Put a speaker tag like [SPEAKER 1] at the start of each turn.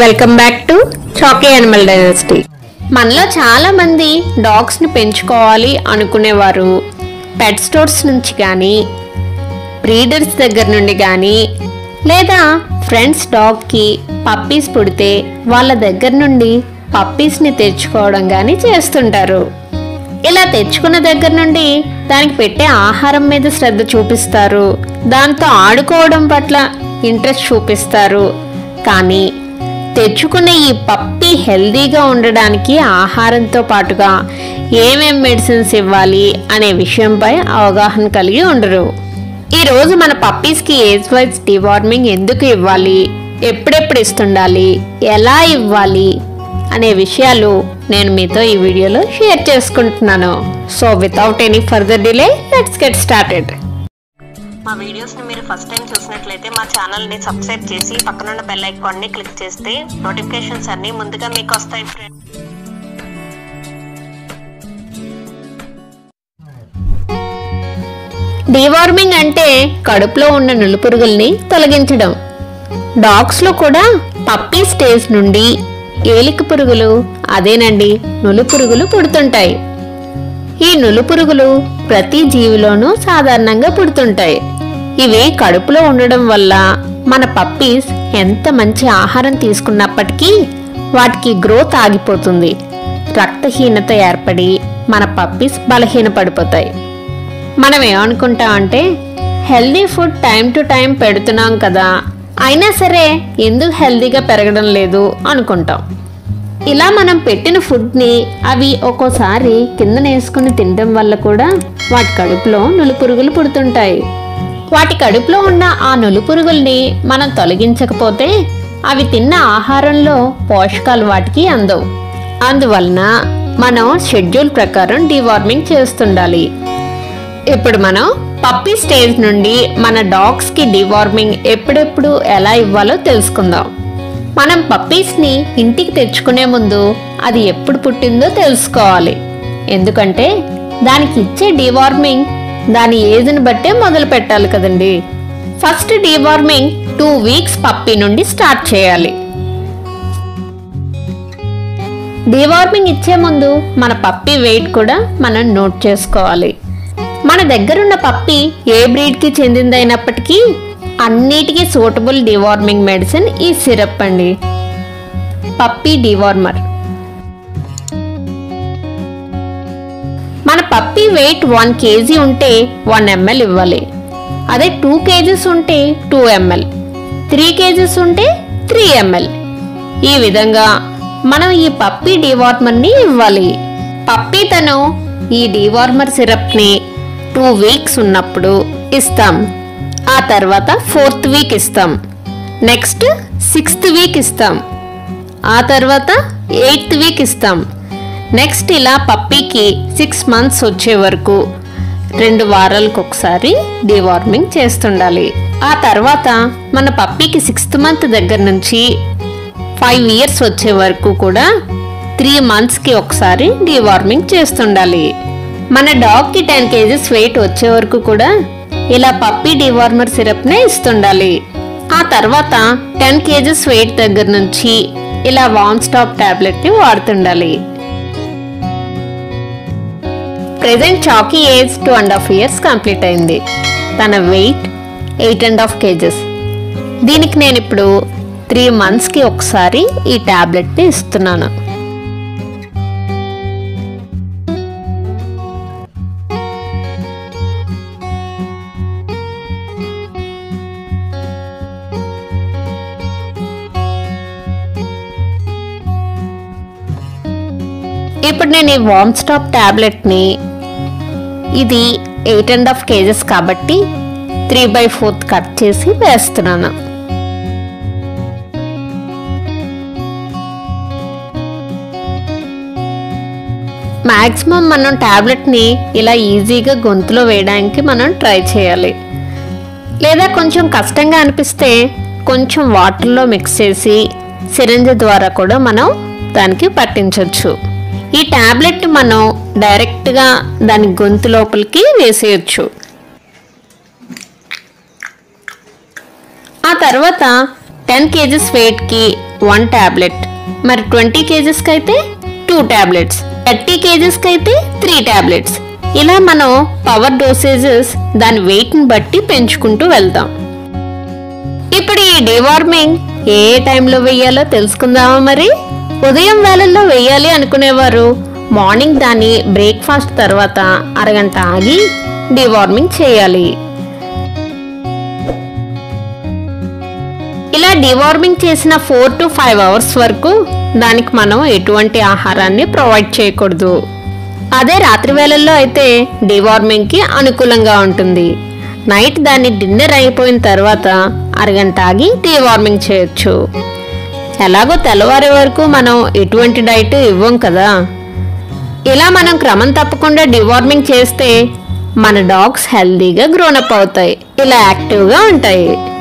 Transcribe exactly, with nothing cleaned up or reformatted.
[SPEAKER 1] Welcome back to Chaki animal dynasty. మనలో చాలా మంది డాగ్స్ ని పెంచుకోవాలి అనుకునేవారు పెట్ స్టోర్స్ నుంచి కానీ, బ్రీడర్స్ దగ్గర నుండి కానీ, లేదా ఫ్రెండ్స్ డాగ్ కి పప్పీస్ పుడితే వాళ్ళ దగ్గర నుండి పప్పీస్ ని తెచ్చుకోవడం కానీ చేస్తుంటారు. ఇలా తెచ్చుకున్న దగ్గర నుండి దానికి పెట్టే ఆహారం మీద శ్రద్ధ చూపిస్తారు, దాంతో ఆడుకోవడం పట్ల ఇంట్రెస్ట్ చూపిస్తారు. కానీ తెచ్చుకున్న ఈ పప్పీ హెల్దీగా ఉండడానికి ఆహారంతో పాటుగా ఏమేం మెడిసిన్స్ ఇవ్వాలి అనే విషయంపై అవగాహన కలిగి ఉండరు. ఈరోజు మన పప్పీస్కి ఏజ్ వైజ్ డివార్మింగ్ ఎందుకు ఇవ్వాలి, ఎప్పుడెప్పుడు ఇస్తుండాలి, ఎలా ఇవ్వాలి అనే విషయాలు నేను మీతో ఈ వీడియోలో షేర్ చేసుకుంటున్నాను. So without any further delay let's get started.
[SPEAKER 2] మా వీడియోస్ని మీరు ఫస్ట్ టైం చూసినట్లయితే మా ఛానల్ని సబ్స్క్రైబ్ చేసి పక్కనున్న బెల్ ఐకాన్ని క్లిక్ చేస్తే నోటిఫికేషన్స్ అన్నీ ముందుగా మీకు వస్తాయి ఫ్రెండ్స్.
[SPEAKER 1] డివార్మింగ్ అంటే కడుపులో ఉన్న నులుపురుగుల్ని తొలగించడం. డాగ్స్లో కూడా పప్పీ స్టేజ్ నుండి ఏలిక పురుగులు, అదేనండి నులుపురుగులు పుడుతుంటాయి. ఈ నులుపురుగులు ప్రతి జీవిలోనూ సాధారణంగా పుడుతుంటాయి. ఇవి కడుపులో ఉండడం వల్ల మన పప్పీస్ ఎంత మంచి ఆహారం తీసుకున్నప్పటికీ వాటికి గ్రోత్ ఆగిపోతుంది. రక్తహీనత ఏర్పడి మన పప్పీస్ బలహీనపడిపోతాయి. మనం ఏమనుకుంటామంటే healthy food time to time పెడుతున్నాం కదా, అయినా సరే ఎందుకు హెల్దీగా పెరగడం లేదు అనుకుంటాం. ఇలా మనం పెట్టిన ఫుడ్ని అవి ఒక్కోసారి కిందన వేసుకుని తినడం వల్ల కూడా వాటి కడుపులో నులుపురుగులు పుడుతుంటాయి. వాటి కడుపులో ఉన్న ఆ నులుపురుగుల్ని మనం తొలగించకపోతే అవి తిన్న ఆహారంలో పోషకాలు వాటికి అందవు. అందువలన మనం షెడ్యూల్ ప్రకారం డివార్మింగ్ చేస్తుండాలి. ఇప్పుడు మనం పప్పీ స్టేజ్ నుండి మన డాగ్స్కి డివార్మింగ్ ఎప్పుడెప్పుడు ఎలా ఇవ్వాలో తెలుసుకుందాం. మనం పప్పీస్ని ఇంటికి తెచ్చుకునే ముందు అది ఎప్పుడు పుట్టిందో తెలుసుకోవాలి. ఎందుకంటే దానికి ఇచ్చే డివార్మింగ్ దాని ఏజ్ని బట్టే మొదలు పెట్టాలి కదండి. First deworming two weeks puppy నుండి స్టార్ట్ చేయాలి. డివార్మింగ్ ఇచ్చే ముందు మన పప్పీ వెయిట్ కూడా మనం నోట్ చేసుకోవాలి. మన దగ్గరున్న పప్పీ ఏ బ్రీడ్కి చెందిందైనప్పటికీ అన్నిటికీ సూటబుల్ డివార్మింగ్ మెడిసిన్ ఈ సిరప్ అండి, పప్పీ డివార్మర్. మన పప్పీ వెయిట్ వన్ కేజీ ఉంటే వన్ ఎంఎల్ ఇవ్వాలి. అదే టూ కేజీస్ ఉంటే టూ ఎంఎల్, త్రీ కేజీస్ ఉంటే త్రీ ఎంఎల్. ఈ విధంగా మనం ఈ పప్పీ డివార్మర్ని ఇవ్వాలి. పప్పీ తను ఈ డివార్మర్ సిరప్ని టూ వీక్స్ ఉన్నప్పుడు ఇస్తాం. ఆ తర్వాత ఫోర్త్ వీక్ ఇస్తాం, నెక్స్ట్ సిక్స్త్ వీక్ ఇస్తాం, ఆ తర్వాత ఎయిత్ వీక్ ఇస్తాం. నెక్స్ట్ ఇలా పప్పీకి సిక్స్ మంత్స్ వచ్చే వరకు రెండు వారాలకు ఒకసారి డివార్మింగ్ చేస్తుండాలి. ఆ తర్వాత మన పప్పీకి సిక్స్త్ మంత్ దగ్గర నుంచి ఫైవ్ ఇయర్స్ వచ్చే వరకు కూడా త్రీ మంత్స్కి ఒకసారి డివార్మింగ్ చేస్తుండాలి. మన డాగ్కి టెన్ కేజీస్ వెయిట్ వచ్చే వరకు కూడా ఇలా పప్పీ డివార్మర్ సిరప్నే ఇస్తుండాలి. ఆ తర్వాత టెన్ కేజీస్ వెయిట్ దగ్గర నుంచి ఇలా వామ్ స్టాప్ టాబ్లెట్ని వాడుతుండాలి. Present Chaki age two and half years complete అయింది. తన weight eight and half kgs. దీనికి నేను ఇప్పుడు త్రీ మంత్స్కి ఒకసారి ఈ టాబ్లెట్ని ఇస్తున్నాను. ఇప్పుడు నేను ఈ వామ్ స్టాప్ టాబ్లెట్ని, ఇది ఎయిట్ అండ్ హాఫ్ కేజెస్ కాబట్టి త్రీ బై ఫోర్త్ కట్ చేసి వేస్తున్నాను. మ్యాక్సిమం మనం టాబ్లెట్ని ఇలా ఈజీగా గొంతులో వేయడానికి మనం ట్రై చేయాలి. లేదా కొంచెం కష్టంగా అనిపిస్తే కొంచెం వాటర్లో మిక్స్ చేసి సిరంజ్ ద్వారా కూడా మనం దానికి పట్టించవచ్చు. ఈ టాబ్లెట్ మనం డైరెక్ట్గా దాని గొంతు లోపలికి వేసేయచ్చు. ఆ తర్వాత టెన్ కేజీస్ వెయిట్కి వన్ టాబ్లెట్, మరి ట్వంటీ కేజెస్కి అయితే టూ టాబ్లెట్స్, థర్టీ కేజెస్కి అయితే త్రీ టాబ్లెట్స్. ఇలా మనం పవర్ డోసేజెస్ దాని వెయిట్ని బట్టి పెంచుకుంటూ వెళ్తాం. ఇప్పుడు ఈ డివార్మింగ్ ఏ టైంలో వేయాలో తెలుసుకుందామా మరి? ఉదయం వేళల్లో వేయాలి అనుకునేవారు మార్నింగ్ దాన్ని బ్రేక్ఫాస్ట్ తర్వాత అరగంట ఆగి డివార్మింగ్ చేయాలి. ఇలా డివార్మింగ్ చేసిన ఫోర్ టు ఫైవ్ అవర్స్ వరకు దానికి మనం ఎటువంటి ఆహారాన్ని ప్రొవైడ్ చేయకూడదు. అదే రాత్రి వేళల్లో అయితే డివార్మింగ్కి అనుకూలంగా ఉంటుంది. నైట్ దాన్ని డిన్నర్ అయిపోయిన తర్వాత అరగంట ఆగి డివార్మింగ్ చేయొచ్చు. ఎలాగో తెల్లవారే వరకు మనం ఎటువంటి డైట్ ఇవ్వం కదా. ఇలా మనం క్రమం తప్పకుండా డివార్మింగ్ చేస్తే మన డాగ్స్ హెల్దీగా గ్రోనప్ అవుతాయి, ఇలా యాక్టివ్గా ఉంటాయి.